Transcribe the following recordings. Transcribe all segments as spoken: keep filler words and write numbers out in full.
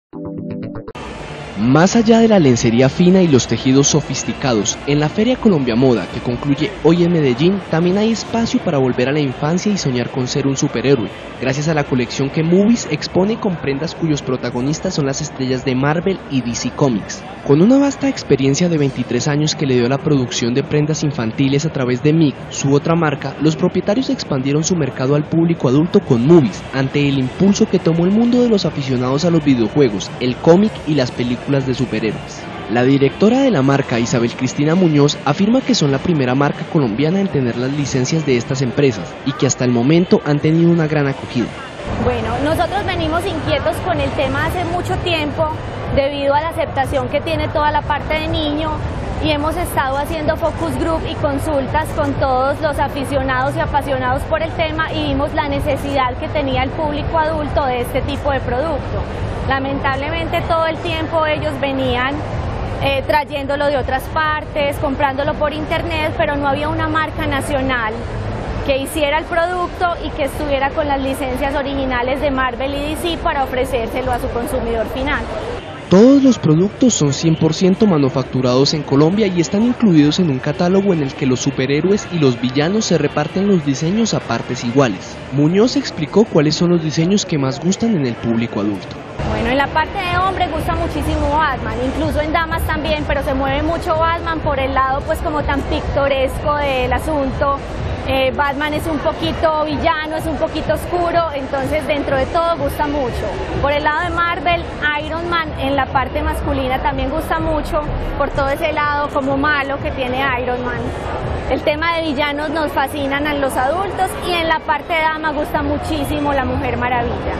Más allá de la lencería fina y los tejidos sofisticados, en la Feria Colombia Moda, que concluye hoy en Medellín, también hay espacio para volver a la infancia y soñar con ser un superhéroe, gracias a la colección que Movies expone con prendas cuyos protagonistas son las estrellas de Marvel y D C Comics. Con una vasta experiencia de veintitrés años que le dio la producción de prendas infantiles a través de M I C, su otra marca, los propietarios expandieron su mercado al público adulto con Movies, ante el impulso que tomó el mundo de los aficionados a los videojuegos, el cómic y las películas de superhéroes. La directora de la marca, Isabel Cristina Muñoz, afirma que son la primera marca colombiana en tener las licencias de estas empresas y que hasta el momento han tenido una gran acogida. Bueno, nosotros venimos inquietos con el tema hace mucho tiempo debido a la aceptación que tiene toda la parte de niño y hemos estado haciendo focus group y consultas con todos los aficionados y apasionados por el tema y vimos la necesidad que tenía el público adulto de este tipo de producto. Lamentablemente todo el tiempo ellos venían eh, trayéndolo de otras partes, comprándolo por internet, pero no había una marca nacional que hiciera el producto y que estuviera con las licencias originales de Marvel y D C para ofrecérselo a su consumidor final. Todos los productos son cien por ciento manufacturados en Colombia y están incluidos en un catálogo en el que los superhéroes y los villanos se reparten los diseños a partes iguales. Muñoz explicó cuáles son los diseños que más gustan en el público adulto. Bueno, en la parte de hombres gusta muchísimo Batman, incluso en damas también, pero se mueve mucho Batman por el lado pues como tan pictoresco del asunto. Eh, Batman es un poquito villano, es un poquito oscuro, entonces dentro de todo gusta mucho. Por el lado de Marvel, Iron Man en la parte masculina también gusta mucho, por todo ese lado como malo que tiene Iron Man. El tema de villanos nos fascinan a los adultos y en la parte de dama gusta muchísimo la Mujer Maravilla.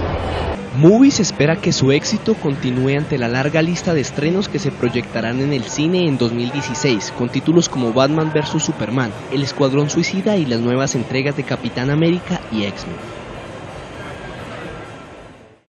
Movies espera que su éxito continúe ante la larga lista de estrenos que se proyectarán en el cine en dos mil dieciséis, con títulos como Batman versus Superman, El Escuadrón Suicida y las nuevas entregas de Capitán América y X-Men.